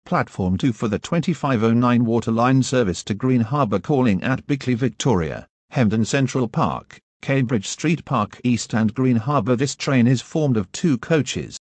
Platform 2 for the 2509 Waterline service to Green Harbour calling at Bickley Victoria, Hemdon Central Park, Cambridge Street Park East and Green Harbour. This train is formed of 2 coaches.